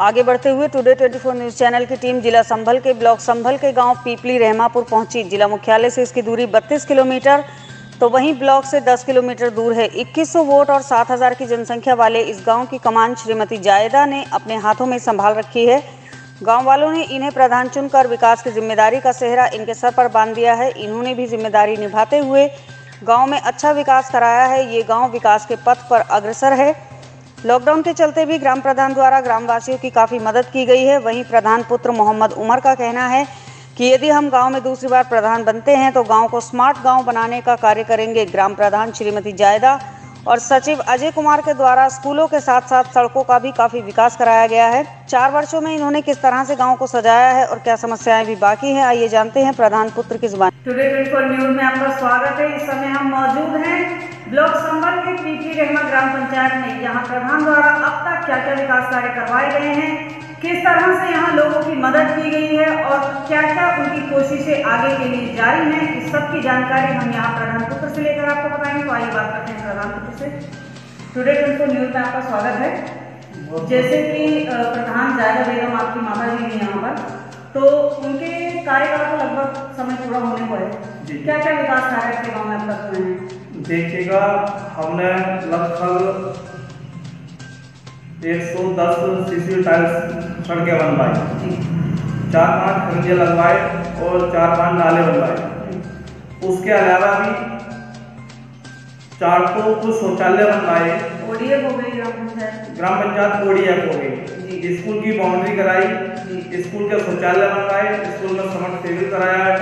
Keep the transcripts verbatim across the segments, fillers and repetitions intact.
आगे बढ़ते हुए टुडे चौबीस न्यूज़ चैनल की टीम जिला संभल के ब्लॉक संभल के गांव पीपली रहमापुर पहुंची। जिला मुख्यालय से इसकी दूरी बत्तीस किलोमीटर तो वहीं ब्लॉक से दस किलोमीटर दूर है। इक्कीस सौ वोट और सात हज़ार की जनसंख्या वाले इस गांव की कमान श्रीमती जायदा ने अपने हाथों में संभाल रखी है। गांव वालों ने इन्हें प्रधान चुनकर विकास की जिम्मेदारी का सेहरा इनके सर पर बांध दिया है। इन्होंने भी जिम्मेदारी निभाते हुए गाँव में अच्छा विकास कराया है। ये गाँव विकास के पथ पर अग्रसर है। लॉकडाउन के चलते भी ग्राम प्रधान द्वारा ग्रामवासियों की काफ़ी मदद की गई है। वहीं प्रधान पुत्र मोहम्मद उमर का कहना है कि यदि हम गांव में दूसरी बार प्रधान बनते हैं तो गांव को स्मार्ट गांव बनाने का कार्य करेंगे। ग्राम प्रधान श्रीमती जायदा और सचिव अजय कुमार के द्वारा स्कूलों के साथ साथ सड़कों का भी काफ़ी विकास कराया गया है। चार वर्षों में इन्होंने किस तरह से गाँव को सजाया है और क्या समस्याएं भी बाकी हैं, आइए जानते हैं प्रधान पुत्र की जुबान। टुडे चौबीस न्यूज़ में आपका स्वागत है। इस समय हम मौजूद हैं ब्लॉक संभल के पीपली रहमा ग्राम पंचायत में। यहाँ प्रधान द्वारा अब तक क्या क्या विकास कार्य करवाए गए हैं, किस तरह से यहाँ लोगों की मदद की गई है और क्या क्या उनकी कोशिशें आगे के लिए जारी हैं, इस सब की जानकारी हम यहाँ प्रधान पुत्र से लेकर आपको बताएंगे। तो आइए बात करते हैं प्रधान पुत्र से। टुडे चौबीस न्यूज़ में आपका स्वागत है। जैसे कि प्रधान जायदा बेगम आपकी माता जी हैं यहाँ पर, तो उनके कार्यकाल का लगभग समय पूरा होने को है। क्या क्या विकास कार्य आपके गाँव में अब तक हुए हैं? देखिएगा, हमने लगभग एक सौ दस सीसी टाइल्स सड़कें बनवाई, चार पांच खंडिया लगवाए और चार पांच नाले बनवाए। उसके अलावा भी चार तो कुछ शौचालय बनवाए। ओडीएफ हो गई ग्राम पंचायत ग्राम पंचायत ओडीएफ हो गई। स्कूल की बाउंड्री कराई, स्कूल के शौचालय बनवाए, स्कूल में समर सेविल कराया,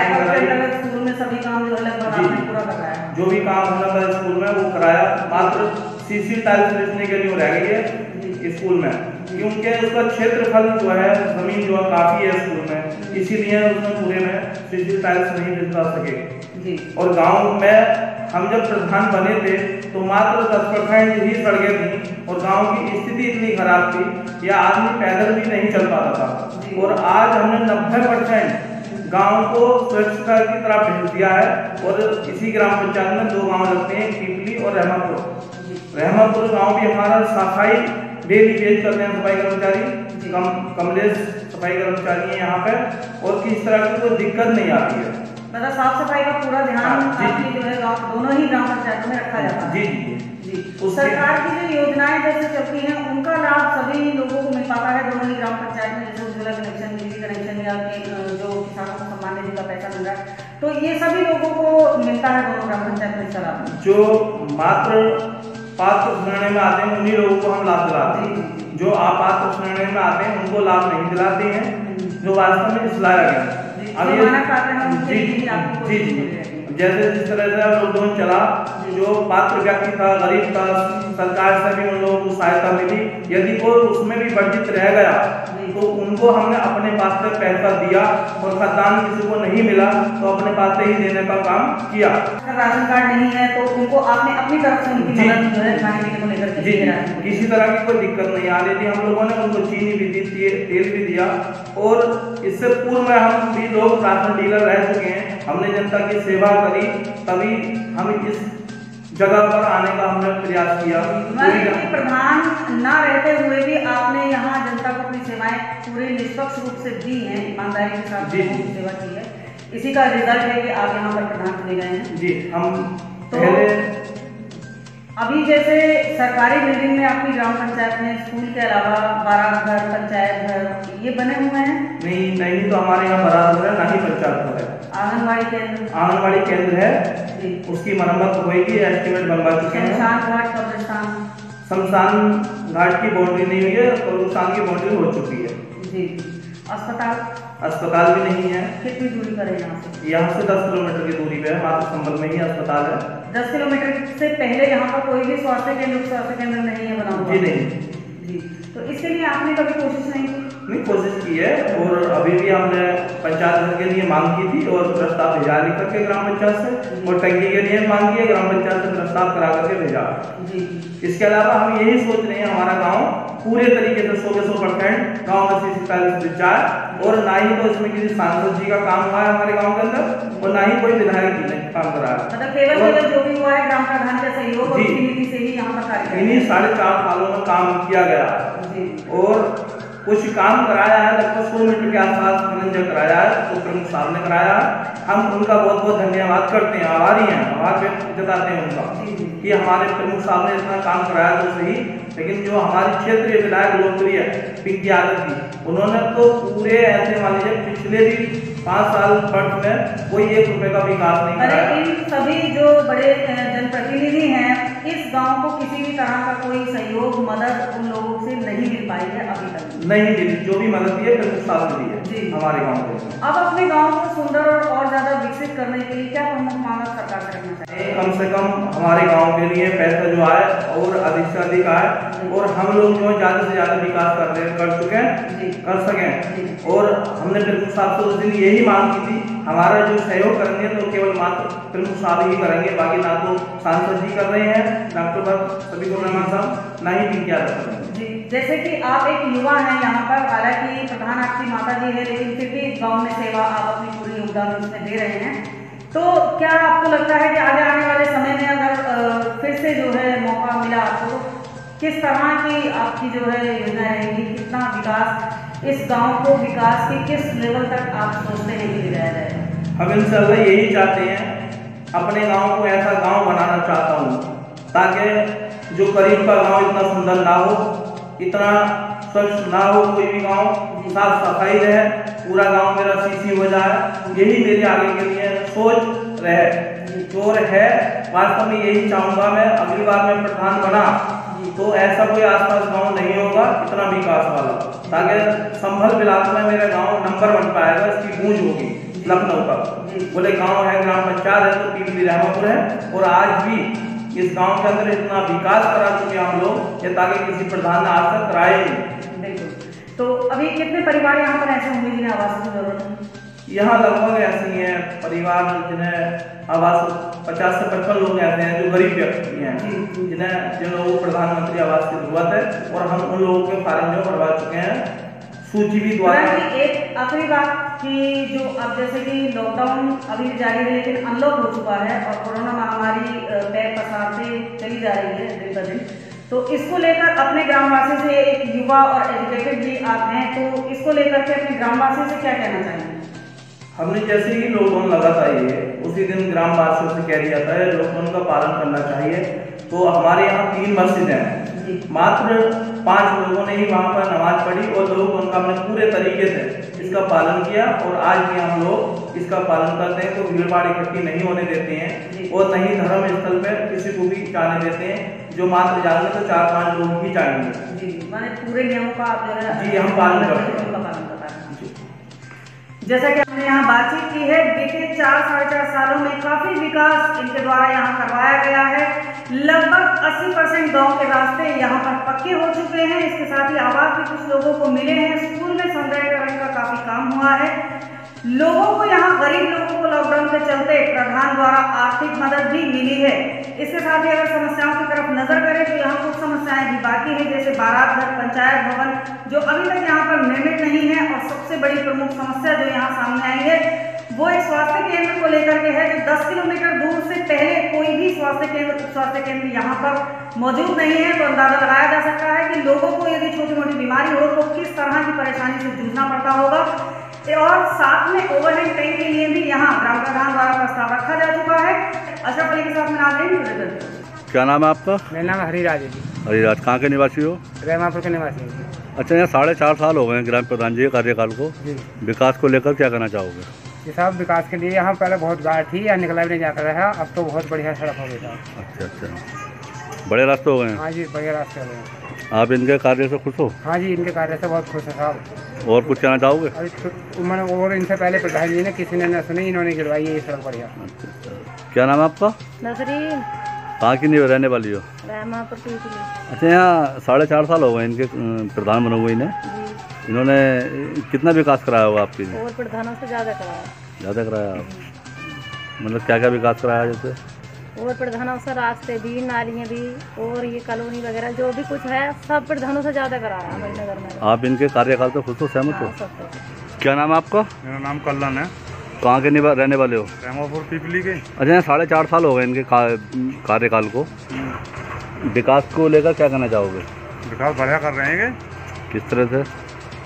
स्कूल में सभी काम जो है पूरा कराया। जो भी काम होना था स्कूल में वो कराया। मात्र सीसी टाइल्स बेचने के लिए रह गई है स्कूल में, क्योंकि उसका क्षेत्रफल जो है जमीन जो है काफी है स्कूल में, इसीलिए उसमें पूरे में सीसी टाइल्स नहीं बिछा सके। और गांव में हम जब प्रधान बने थे तो मात्र दस परसेंट ही सड़कें थी और गांव की स्थिति इतनी खराब थी या आदमी पैदल भी नहीं चल पाता था। और आज हमने नब्बे परसेंट गाँव को स्वच्छता की तरफ भेज दिया है। और इसी ग्राम पंचायत में दो गाँव लगते हैं, पीपली और रहमापुर। रहमापुर गाँव भी हमारा सफाई डेली बेज करते हैं सफाई कर्मचारी, कम कमलेश सफाई कर्मचारी है यहाँ पे, और किस तरह की कोई दिक्कत नहीं आती है। मतलब साफ सफाई का पूरा ध्यान आपकी जो है गाँव दोनों ही ग्राम पंचायतों में रखा जाता है। जी जी जी। सरकार की जो योजनाएं जैसे चलती हैं उनका लाभ सभी लोगों को मिल पाता है दोनों ही ग्राम पंचायत में, जैसे उज्ज्वला कनेक्शन, बिजली कनेक्शन या जो किसानों को सम्मान निधि का पैसा मिल रहा है, तो ये सभी लोगों को मिलता है दोनों ग्राम पंचायत में लाभ। जो मात्र पात्र श्रेणी में आते हैं उन्हीं लोगों को हम लाभ दिलाते हैं। जो अपात्र श्रेणी में आते हैं उनको लाभ नहीं दिलाते हैं, जो वास्तव में इसलाया गया। अब ये जी जी जी जैसे जिस तरह से लॉकडाउन चला, जो पात्र व्यक्ति था, गरीब था, सरकार से भी उन लोगों को सहायता मिली। यदि कोई उसमें भी वंचित रह गया तो उनको हमने अपने पास से पैसा दिया, और खाद्यान्न किसी को नहीं मिला तो अपने पास से ही देने का काम किया। राशन कार्ड नहीं है तो उनको आपने अपनी तरफ से उनकी मदद जो है खाने पीने को लेकर जी किसी तरह की कोई दिक्कत नहीं आ रही थी। हम लोगों ने उनको चीनी भी दी, तेल भी दिया। और इससे पूर्व में हम भी लोग राशन डीलर रह चुके हैं, हमने जनता की सेवा करी, तभी हम इस जगह पर आने का हमने प्रयास किया। प्रधान ना रहते हुए भी आपने यहाँ जनता को अपनी सेवाएं पूरे निष्पक्ष रूप से दी हैं, ईमानदारी के साथ जी सेवा की है। इसी का रिजल्ट है कि आप यहाँ पर प्रधान चुने गए हैं। जी हम तो पहले अभी जैसे सरकारी बिल्डिंग में आपकी ग्राम पंचायत में स्कूल के अलावा बारात घर, पंचायत घर ये बने हुए हैं? नहीं नहीं, तो हमारे यहाँ बारात घर है, ना ही पंचायत घर है। आंगनबाड़ी केंद्र आंगनबाड़ी केंद्र है जी, उसकी मरम्मत होगी, एस्टिमेट बनवा चुके हैं। शमशान घाट, कब्रिस्तान शमशान घाट की बाउंड्री नहीं हुई है, कब्रिस्तान की बाउंड्री हो चुकी है जी। अस्पताल अस्पताल भी नहीं है। कितनी दूरी पर है यहाँ से? यहाँ से दस किलोमीटर की दूरी पे है, मात्र संभल में ही अस्पताल है। दस किलोमीटर से पहले यहाँ पर कोई भी स्वास्थ्य केंद्र स्वास्थ्य केंद्र नहीं है बना हुआ? जी नहीं जी। तो इसके लिए आपने कभी कोशिश नहीं की? नहीं, कोशिश की है। और अभी भी हमने पंचायत घर के लिए मांग की थी और प्रस्ताव भेजा लिख करके ग्राम पंचायत से, और टंकी के लिए मांग की है, ग्राम पंचायत से प्रस्ताव करा करके भेजा। इसके अलावा हम यही सोच रहे हैं हमारा गाँव पूरे तरीके से सौ के सौ परसेंट गाँव में सीसी टाइल्स बिछ जाए, और ना ही तो इसमें किसी सांसद जी का काम हुआ है हमारे गाँव के अंदर, और ना ही कोई विधायक जी ने काम करा है। मतलब केवल केवल जो भी हुआ है ग्राम प्रधान का सहयोग और नीति से ही यहाँ पर कार्य इन्हीं साढ़े चार सालों में काम किया गया। और कुछ काम कराया है, लगभग सौ मीटर के आसपास खनन कराया है, तो प्रमुख साहब ने कराया है। हम उनका बहुत बहुत धन्यवाद करते हैं, आभारी हैं, आभार व्यक्त जताते हैं उनका कि हमारे प्रमुख साहब ने इतना काम कराया तो सही, लेकिन जो हमारी क्षेत्रीय विधायक लोकप्रिय पिंकी यादव जी, उन्होंने तो पूरे ऐसे मान लीजिए पिछले भी पाँच साल वर्ष में कोई एक रुपए का विकास नहीं कराया। अरे इन सभी जो बड़े जनप्रतिनिधि हैं, इस गांव को किसी भी तरह का कोई सहयोग मदद उन लोगों से नहीं मिल पाई है अभी तक। नहीं मिली, जो भी मदद दी है प्रमुख साहब ने दी है जी हमारे गाँव को। अब अपने गांव को सुंदर और, और ज्यादा विकसित करने के लिए क्या प्रमुख मांग सरकार से रखना चाहिए? कम से कम हमारे गांव के लिए पैसा जो आए और अधिक से अधिक आए, और हम लोग जो ज्यादा से ज्यादा विकास कर रहे कर चुके हैं कर सकें। और हमने प्रमुख साहब से उस दिन यही मांग की थी, हमारा जो सहयोग करेंगे तो केवल मात्र प्रमुख साहब ही करेंगे, बाकी ना तो सांसद जी कर रहे हैं, डॉक्टर भक्त सभी को रहमान साहब, ना ही पिंकी यादव कर रहे हैं। जी, जैसे कि आप एक युवा हैं यहाँ पर, हालांकि प्रधान आपकी माता जी है, लेकिन फिर भी गाँव में सेवा आप अपनी पूरी योगदान उसमें दे रहे हैं, तो क्या आपको लगता है कि आगे आने वाले समय में अगर फिर से जो है मौका मिला आपको, किस तरह की आपकी जो है योजना रहेगी, कितना विकास इस गांव को, विकास के किस लेवल तक आप सोचते हैं कि ले जाया जाए? हम इंशाल्लाह यही चाहते हैं, अपने गांव को ऐसा गांव बनाना चाहता हूँ ताकि जो करीब का गांव इतना सुंदर ना हो, इतना स्वच्छ ना हो, कोई भी गांव साफ सफाई रहे, पूरा गांव मेरा सीसी हो जाए, यही मेरे आगे के लिए सोच रहे और है। वास्तव में यही चाहूँगा मैं, अगली बार मैं प्रधान बना तो ऐसा कोई आसपास गांव नहीं होगा इतना विकास वाला, ताकि संभल ब्लॉक में मेरा गांव नंबर बन पाएगा, इसकी गूंज होगी लखनऊ तक। बोले गांव है, ग्राम पंचायत है तो पीपली रहमापुर है, और आज भी इस गांव के अंदर इतना विकास करा चुके हम लोग, ये ताकि किसी प्रधान ने आज तक कराए नहीं। बिल्कुल। तो अभी कितने परिवार यहाँ पर ऐसे होंगे जिन्हें आवास की जरूरत है? यहाँ लगभग ऐसे ही है परिवार जिन्हें आवास, पचास से पचपन लोग ऐसे हैं जो गरीब व्यक्ति हैं, जिन्हें जिन लोगों को प्रधानमंत्री आवास की जरूरत है, और हम उन लोगों के फार्म जो भरवा चुके हैं, सूची भी द्वारा। एक आखिरी बात कि जो अब जैसे कि लॉकडाउन अभी जारी है, लेकिन अनलॉक हो चुका है और कोरोना महामारी पैर पसारते चली जा रही है दिन ब दिन, तो इसको लेकर अपने ग्रामवासी से, एक युवा और एजुकेटेड भी आप हैं, तो इसको लेकर के अपने ग्रामवासी से क्या कहना चाहेंगे? हमने जैसे ही लॉकडाउन लगा था ये, उसी दिन ग्रामवासियों से कह दिया था लॉकडाउन का पालन करना चाहिए। तो हमारे यहाँ तीन मस्जिद हैं, मात्र पांच लोगों ने ही वहाँ पर नमाज पढ़ी और लोग उनका हमने पूरे तरीके से इसका पालन किया, और आज भी हम लोग इसका पालन करते हैं। तो भीड़ भाड़ इकट्ठी नहीं होने देते हैं, और नहीं धर्म स्थल पर किसी को भी जाने देते हैं, जो मात्र जाएंगे तो चार पाँच लोग ही जाएंगे। जी, माने पूरे नियमों का आप जो है जी हम पालन करते हैं। जैसा कि हमने यहाँ बातचीत की है, बीते चार साढ़े चार सालों में काफी विकास इनके द्वारा यहाँ करवाया गया है। लगभग अस्सी परसेंट गाँव के रास्ते यहाँ पर पक्के हो चुके हैं। इसके साथ ही आवास भी कुछ लोगों को मिले हैं। स्कूल में सौंदर्यीकरण का काफी काम हुआ है। लोगों को यहाँ, गरीब लोगों को लॉकडाउन के चलते प्रधान द्वारा आर्थिक मदद भी मिली है। इसके साथ ही अगर समस्याओं की तरफ नजर करें तो यहाँ कुछ समस्याएं भी बाकी हैं, जैसे बारात घर, पंचायत भवन, जो अभी तक यहाँ पर निर्मित नहीं है। और सबसे बड़ी प्रमुख समस्या जो यहाँ सामने आई है वो एक स्वास्थ्य केंद्र को लेकर के है, जो दस किलोमीटर दूर से पहले कोई भी स्वास्थ्य केंद्र स्वास्थ्य केंद्र यहाँ पर मौजूद नहीं है। तो अंदाजा लगाया जा सकता है कि लोगों को यदि छोटी मोटी बीमारी हो तो किस तरह की परेशानी से जूझना पड़ता होगा। और साथ में ओवरहेड टैंक के लिए भी यहाँ ग्राम प्रधान द्वारा प्रस्ताव रखा जा चुका है। अशरफ अली के साथ में नाज़रीन। क्या नाम है आपका? मेरा नाम हरिराज है जी। हरिराज, कहाँ के निवासी हो? रहमापुर के निवासी हैं। अच्छा, यहाँ साढ़े चार साल हो गए हैं ग्राम प्रधान जी के कार्यकाल को, विकास को लेकर क्या कहना चाहोगे? ये साहब विकास के लिए यहाँ पहले बहुत गाड़ थी, यहाँ निकला भी नहीं जाकर रहा, अब तो बहुत बढ़िया सड़क हो गई साहब। अच्छा अच्छा, बड़े रास्ते हो गए हैं? हाँ जी, बढ़िया रास्ते हो गए। आप इनके कार्य से खुश हो? हाँ जी, इनके कार्य से बहुत खुश है साहब। और कुछ कहना चाहोगे? अभी तो मैंने और इनसे पहले प्रधान जी ने किसी ने न सुनी, इन्होंने गिरवाई है ये सड़क बढ़िया। अच्छा अच्छा, क्या नाम है आपका? नजरीन। कहाँ की नहीं रहने वाली हो? रहमापुर की। अच्छा, यहाँ साढ़े चार साल हो गए इनके प्रधान बने हुए इन्हें, इन्होंने कितना विकास कराया होगा आपके लिए? और प्रधानों से ज़्यादा कराया। ज़्यादा कराया आप? मतलब क्या क्या विकास कराया? जैसे और प्रधानों से रास्ते भी, नालियाँ भी, और ये कॉलोनी वगैरह जो भी कुछ है सब प्रधानों से ज़्यादा कराया मणिनगर में। आप इनके कार्यकाल से खुश हो, सहमत हो? हाँ, क्या नाम है आपका? मेरा नाम कल्याण है। कहाँ के निवा रहने वाले हो? रहमापुर पीपली के। अच्छा, यहाँ साढ़े चार साल हो गए इनके कार्यकाल को, विकास को लेकर क्या कहना चाहोगे? विकास बढ़िया कर रहे हैं। किस तरह से?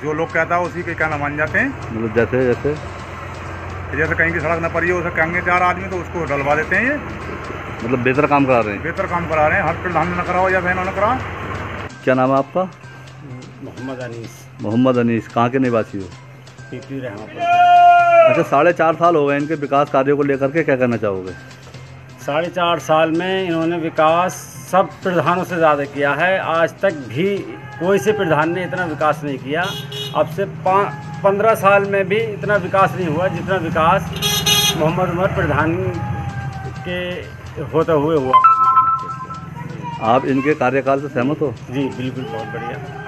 जो लोग कहता है उसी के कहना मान जाते हैं। मतलब जैसे जैसे जैसे कहीं की सड़क न पड़ी हो उसे कहेंगे चार आदमी तो उसको डलवा देते हैं। ये मतलब बेहतर काम करा रहे हैं। बेहतर काम करा रहे हैं, हर प्रधान ने कराओ या बहनों ने कराओ। क्या नाम है आपका? मोहम्मद अनीस, मोहम्मद अनीस। कहाँ के निवासी हो? पीपली रहमापुर। अच्छा, साढ़े चार साल हो गए इनके विकास कार्यों को लेकर के, क्या कहना चाहोगे? साढ़े चार साल में इन्होंने विकास सब प्रधानों से ज़्यादा किया है। आज तक भी कोई से प्रधान ने इतना विकास नहीं किया। अब से पंद्रह साल में भी इतना विकास नहीं हुआ जितना विकास मोहम्मद उमर प्रधान के होते हुए हुआ। आप इनके कार्यकाल से सहमत हो? जी बिल्कुल, बहुत बढ़िया।